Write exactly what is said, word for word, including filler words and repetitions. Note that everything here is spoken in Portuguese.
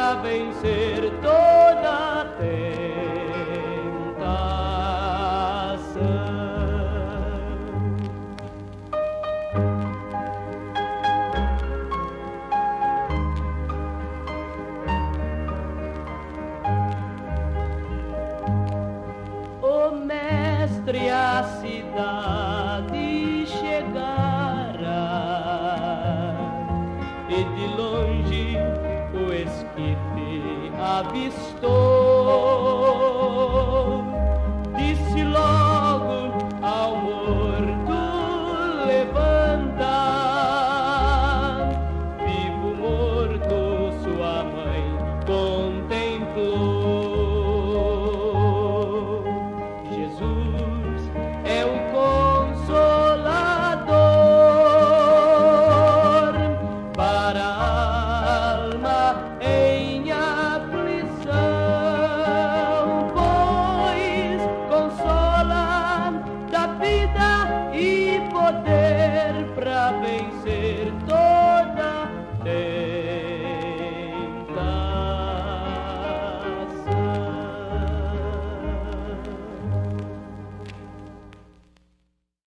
pra vencer toda tentação. O mestre à cidade chegara, e de longe o esquife avistou. Disse logo ao morto: levanta. Vivo morto sua mãe contemplou. Jesus é o Consolador para a alma em aflição, pois consola, dá vida e poder pra vencer